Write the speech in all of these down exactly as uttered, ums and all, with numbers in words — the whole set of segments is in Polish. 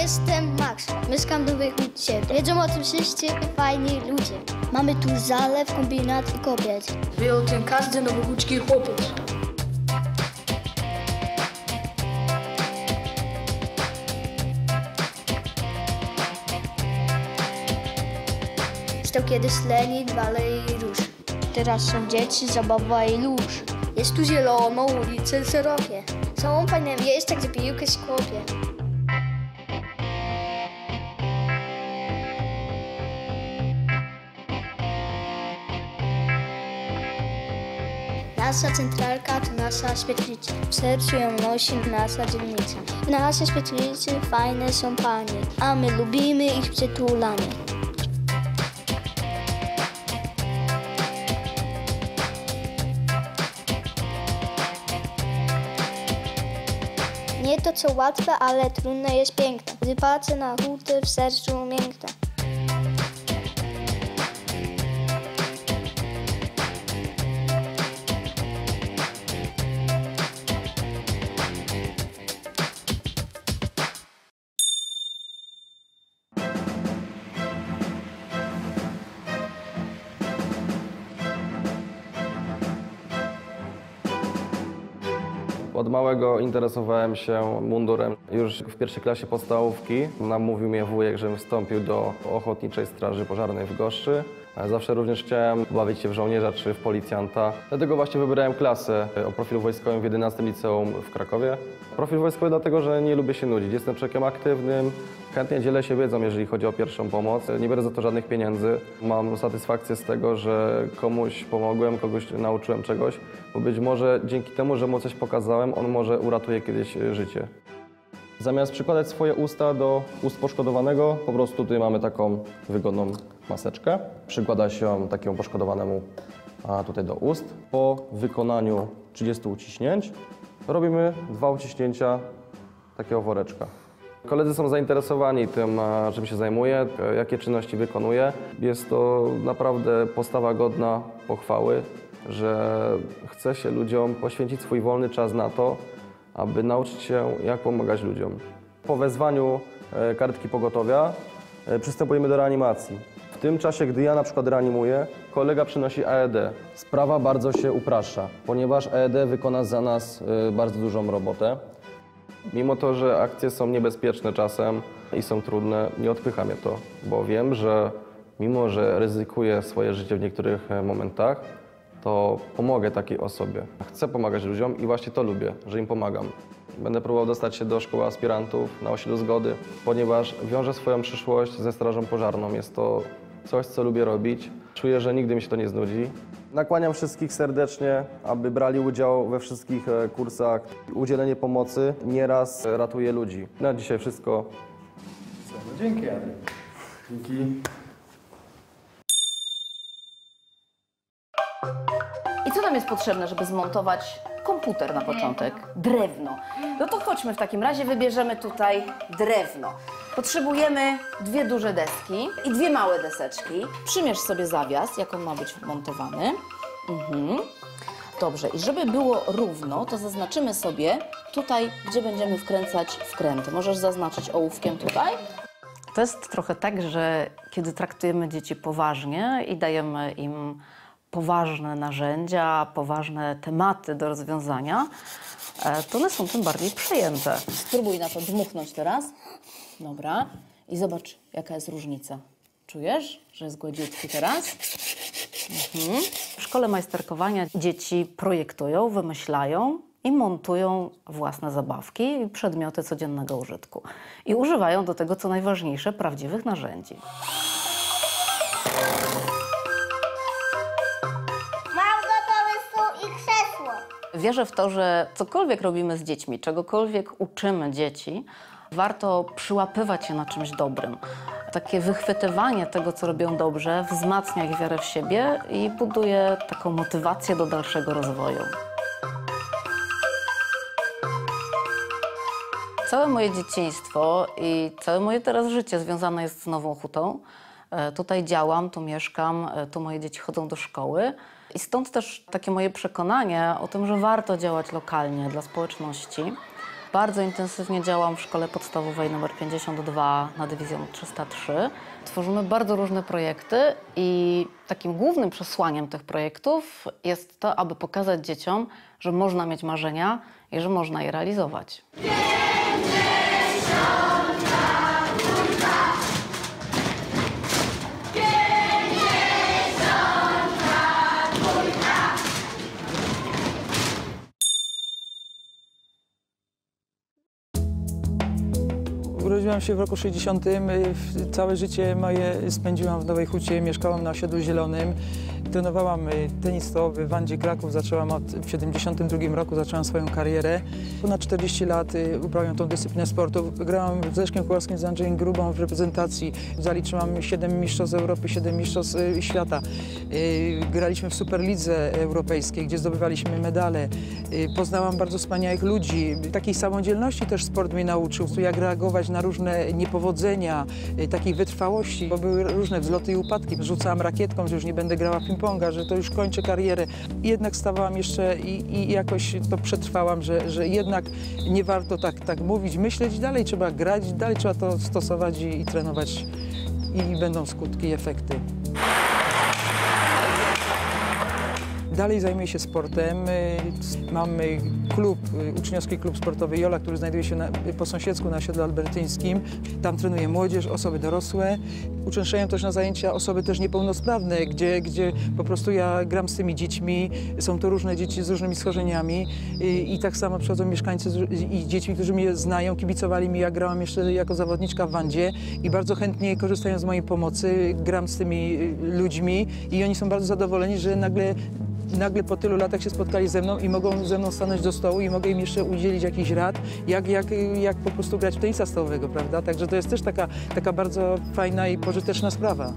Jestem Max, mieszkam w Wychudzie. Wiedzą o tym wszyscy fajni ludzie. Mamy tu zalew, kombinat i kobiet. Wie o tym każdy nowochódzki chłopiec. Stał kiedyś Lenin, Wale i Róż. Teraz są dzieci, zabawa i lóż. Jest tu zielono, ulice szerokie. Są fajne miejsca, gdzie piłkę skopie. Nasza centralka to nasza świetlica. W sercu ją nosi nasza dzielnica. W naszej świetlicy fajne są panie, a my lubimy ich przytulanie. Nie to co łatwe, ale trudne jest piękne. Gdy patrzę na hutę, w sercu miękne. Od małego interesowałem się mundurem. Już w pierwszej klasie podstawówki namówił mnie wujek, żebym wstąpił do Ochotniczej Straży Pożarnej w Goszczy. Zawsze również chciałem bawić się w żołnierza czy w policjanta. Dlatego właśnie wybrałem klasę o profilu wojskowym w jedenastym liceum w Krakowie. Profil wojskowy dlatego, że nie lubię się nudzić. Jestem człowiekiem aktywnym, chętnie dzielę się wiedzą, jeżeli chodzi o pierwszą pomoc. Nie biorę za to żadnych pieniędzy. Mam satysfakcję z tego, że komuś pomogłem, kogoś nauczyłem czegoś, bo być może dzięki temu, że mu coś pokazałem, on może uratuje kiedyś życie. Zamiast przykładać swoje usta do ust poszkodowanego, po prostu tutaj mamy taką wygodną maseczkę. Przykłada się ją takiemu poszkodowanemu a tutaj do ust. Po wykonaniu trzydziestu uciśnięć robimy dwa uciśnięcia takiego woreczka. Koledzy są zainteresowani tym, czym się zajmuję, jakie czynności wykonuję. Jest to naprawdę postawa godna pochwały, że chce się ludziom poświęcić swój wolny czas na to, aby nauczyć się, jak pomagać ludziom. Po wezwaniu kartki pogotowia przystępujemy do reanimacji. W tym czasie, gdy ja na przykład reanimuję, kolega przynosi A E D. Sprawa bardzo się upraszcza, ponieważ A E D wykona za nas bardzo dużą robotę. Mimo to, że akcje są niebezpieczne czasem i są trudne, nie odpycha mnie to, bo wiem, że mimo, że ryzykuję swoje życie w niektórych momentach, to pomogę takiej osobie. Chcę pomagać ludziom i właśnie to lubię, że im pomagam. Będę próbował dostać się do szkoły aspirantów na osiedlu Zgody, ponieważ wiążę swoją przyszłość ze strażą pożarną. Jest to coś, co lubię robić. Czuję, że nigdy mi się to nie znudzi. Nakłaniam wszystkich serdecznie, aby brali udział we wszystkich kursach. Udzielenie pomocy nieraz ratuje ludzi. Na dzisiaj wszystko. Dzięki, Adi. Dzięki. I co nam jest potrzebne, żeby zmontować komputer na początek? Drewno. No to chodźmy w takim razie, wybierzemy tutaj drewno. Potrzebujemy dwie duże deski i dwie małe deseczki. Przymierz sobie zawias, jak on ma być wmontowany. Mhm. Dobrze, i żeby było równo, to zaznaczymy sobie tutaj, gdzie będziemy wkręcać wkręty. Możesz zaznaczyć ołówkiem tutaj. To jest trochę tak, że kiedy traktujemy dzieci poważnie i dajemy im poważne narzędzia, poważne tematy do rozwiązania, to one są tym bardziej przejęte. Spróbuj na to dmuchnąć teraz. Dobra. I zobacz, jaka jest różnica. Czujesz, że jest gładziutki teraz? Mhm. W szkole majsterkowania dzieci projektują, wymyślają i montują własne zabawki i przedmioty codziennego użytku. I używają do tego, co najważniejsze, prawdziwych narzędzi. Wierzę w to, że cokolwiek robimy z dziećmi, czegokolwiek uczymy dzieci, warto przyłapywać się na czymś dobrym. Takie wychwytywanie tego, co robią dobrze, wzmacnia ich wiarę w siebie i buduje taką motywację do dalszego rozwoju. Całe moje dzieciństwo i całe moje teraz życie związane jest z Nową Hutą. Tutaj działam, tu mieszkam, tu moje dzieci chodzą do szkoły. I stąd też takie moje przekonanie o tym, że warto działać lokalnie dla społeczności. Bardzo intensywnie działam w szkole podstawowej nr pięćdziesiąt dwa na dywizjon trzysta trzy. Tworzymy bardzo różne projekty i takim głównym przesłaniem tych projektów jest to, aby pokazać dzieciom, że można mieć marzenia i że można je realizować. Urodziłam się w roku sześćdziesiątym. Całe życie moje spędziłam w Nowej Hucie, mieszkałam na osiedlu Zielonym. Trenowałam tenis stołowy w Wandzie Kraków. Zaczęłam od, w siedemdziesiątym drugim roku zaczęłam swoją karierę. Ponad czterdzieści lat uprawiam tą dyscyplinę sportu. Grałam z Leszkiem Kowalskim, z Andrzejem Grubą w reprezentacji. Zaliczyłam siedem mistrzostw Europy, siedem mistrzostw świata. Graliśmy w Superlidze Europejskiej, gdzie zdobywaliśmy medale. Poznałam bardzo wspaniałych ludzi. Takiej samodzielności też sport mnie nauczył, jak reagować na różne niepowodzenia, takiej wytrwałości, bo były różne wzloty i upadki. Rzucałam rakietką, że już nie będę grała ping-ponga, że to już kończę karierę. I jednak stawałam jeszcze i, i jakoś to przetrwałam, że, że jednak nie warto tak, tak mówić, myśleć, dalej trzeba grać, dalej trzeba to stosować i, i trenować i będą skutki i efekty. Dalej zajmuję się sportem. Mamy klub, uczniowski klub sportowy Jola, który znajduje się na, po sąsiedzku na osiedlu albertyńskim. Tam trenuję młodzież, osoby dorosłe. Uczęszczają też na zajęcia osoby też niepełnosprawne, gdzie, gdzie po prostu ja gram z tymi dziećmi. Są to różne dzieci z różnymi schorzeniami i, i tak samo przychodzą mieszkańcy z, i dzieci, którzy mnie znają, kibicowali mi. Ja grałam jeszcze jako zawodniczka w Wandzie i bardzo chętnie korzystają z mojej pomocy. Gram z tymi ludźmi i oni są bardzo zadowoleni, że nagle Nagle po tylu latach się spotkali ze mną i mogą ze mną stanąć do stołu i mogę im jeszcze udzielić jakichś rad, jak, jak, jak po prostu grać w tenisa stołowego, prawda? Także to jest też taka, taka bardzo fajna i pożyteczna sprawa.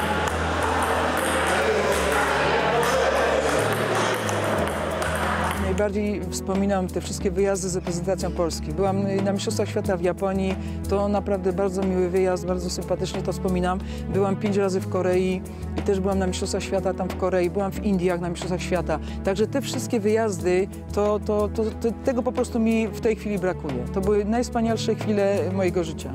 Najbardziej wspominam te wszystkie wyjazdy z reprezentacją Polski. Byłam na Mistrzostwach Świata w Japonii, to naprawdę bardzo miły wyjazd, bardzo sympatycznie to wspominam. Byłam pięć razy w Korei i też byłam na Mistrzostwach Świata tam w Korei, byłam w Indiach na Mistrzostwach Świata. Także te wszystkie wyjazdy, to, to, to, to tego po prostu mi w tej chwili brakuje. To były najwspanialsze chwile mojego życia.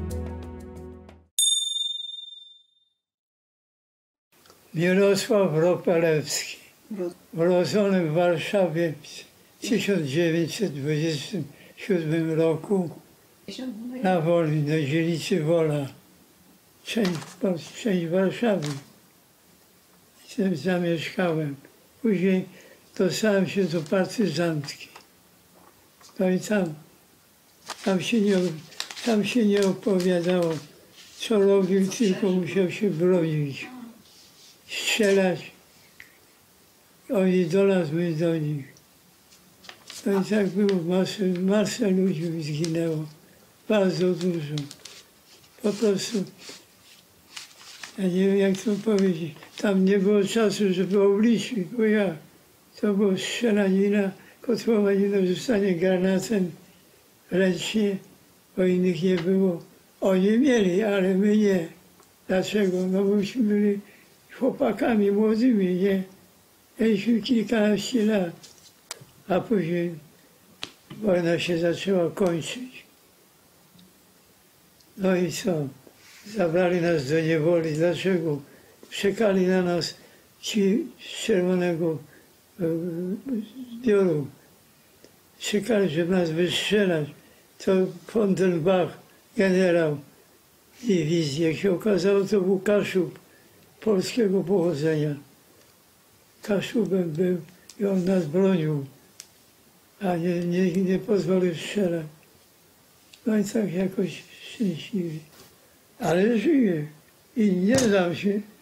Mirosław Ropalewski. Urodzony w Warszawie w tysiąc dziewięćset dwudziestym siódmym roku na Woli, na dzielnicy Wola, część, część Warszawy. Tam zamieszkałem. Później dostałem się do partyzantki. No i tam, tam, się nie, tam się nie opowiadało, co robił, tylko musiał się bronić, strzelać. Oni do nas, my do nich. No i tak było, masę, masę ludzi zginęło, bardzo dużo. Po prostu, ja nie wiem jak to powiedzieć, tam nie było czasu, żeby obliczyć, bo ja, to było strzelanina, kotłowanina, rzucanie granatem ręcznie, bo innych nie było. Oni mieli, ale my nie. Dlaczego? No bośmy byli chłopakami młodymi, nie? Mieliśmy kilkanaście lat, a później wojna się zaczęła kończyć. No i co? Zabrali nas do niewoli. Dlaczego? Czekali na nas ci z czerwonego zbioru. Czekali, żeby nas wystrzelać. To von der Bach, generał dywizji, jak się okazało, to był Kaszub polskiego pochodzenia. Kaszubem był i on nas bronił, a nie, nie, nie pozwolił strzelać. No i tak jakoś szczęśliwie. Ale żyję i nie dam się.